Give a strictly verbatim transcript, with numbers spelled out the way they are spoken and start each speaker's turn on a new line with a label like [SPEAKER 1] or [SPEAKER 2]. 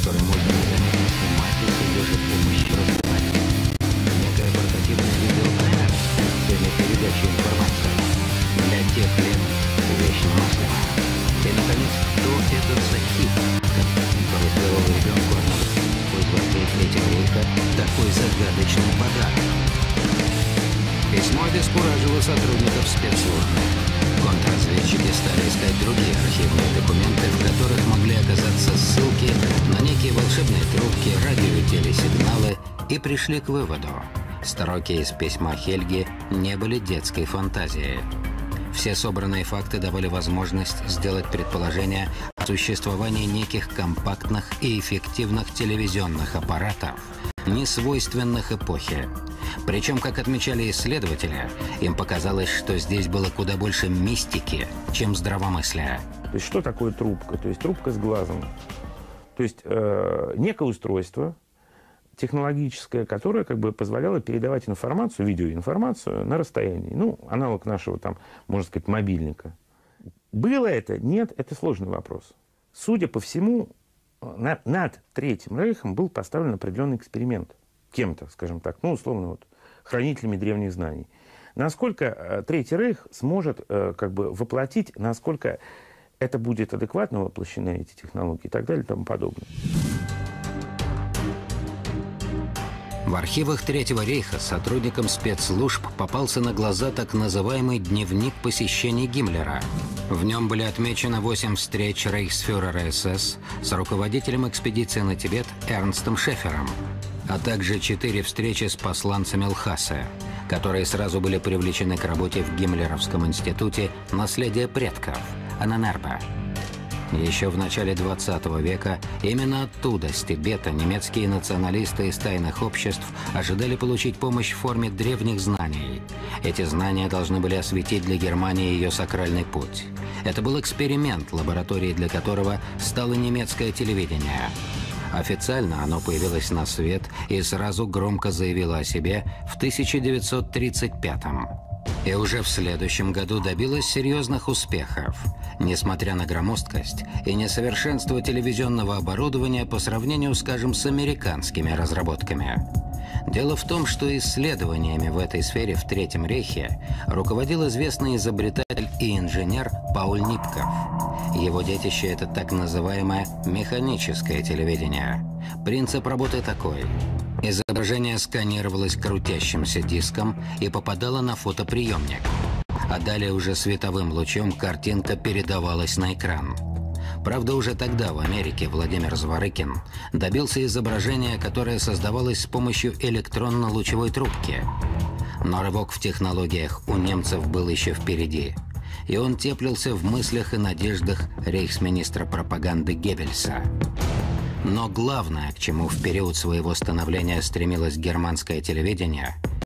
[SPEAKER 1] который можно незаметно снимать и с ее же помощью разбивать. Некая портативная видеокамера с целью передачи информации. Для тех лет вещь немыслимая. И, наконец, кто этот Захид, который сделал ребенку одного из вождей Третьего рейха такой загадочный подарок? Письмо обескуражило сотрудников спецслужбы. Контрразведчики стали искать другие архивные документы, в которых могли оказаться ссылки на некие волшебные трубки, радио и телесигналы, и пришли к выводу: строки из письма Хельги не были детской фантазией. Все собранные факты давали возможность сделать предположение о существовании неких компактных и эффективных телевизионных аппаратов, не свойственных эпохе. Причем, как отмечали исследователи, им показалось, что здесь было куда больше мистики, чем здравомыслия.
[SPEAKER 2] То есть что такое трубка? То есть трубка с глазом. То есть э, некое устройство технологическое, которое как бы позволяло передавать информацию, видеоинформацию на расстоянии. Ну, аналог нашего, там, можно сказать, мобильника. Было это? Нет, это сложный вопрос. Судя по всему, над, над Третьим Рейхом был поставлен определенный эксперимент. Кем-то, скажем так, ну, условно, вот, хранителями древних знаний. Насколько э, Третий Рейх сможет э, как бы воплотить, насколько это будет адекватно воплощены, эти технологии и так далее и тому подобное.
[SPEAKER 1] В архивах Третьего рейха сотрудникам спецслужб попался на глаза так называемый дневник посещений Гиммлера. В нем были отмечены восемь встреч рейхсфюрера СС с руководителем экспедиции на Тибет Эрнстом Шефером, а также четыре встречи с посланцами Лхасы, которые сразу были привлечены к работе в Гиммлеровском институте «Наследие предков» Анненербе. Еще в начале двадцатого века именно оттуда, с Тибета, немецкие националисты из тайных обществ ожидали получить помощь в форме древних знаний. Эти знания должны были осветить для Германии ее сакральный путь. Это был эксперимент, лабораторией для которого стало немецкое телевидение. Официально оно появилось на свет и сразу громко заявило о себе в тысяча девятьсот тридцать пятом. И уже в следующем году добилась серьезных успехов, несмотря на громоздкость и несовершенство телевизионного оборудования по сравнению, скажем, с американскими разработками. Дело в том, что исследованиями в этой сфере в Третьем рейхе руководил известный изобретатель и инженер Пауль Нитков. Его детище – это так называемое механическое телевидение. Принцип работы такой. Изображение сканировалось крутящимся диском и попадало на фотоприемник. А далее уже световым лучом картинка передавалась на экран. Правда, уже тогда в Америке Владимир Зворыкин добился изображения, которое создавалось с помощью электронно-лучевой трубки. Но рывок в технологиях у немцев был еще впереди. И он теплился в мыслях и надеждах рейхсминистра пропаганды Геббельса. Но главное, к чему в период своего становления стремилось германское телевидение,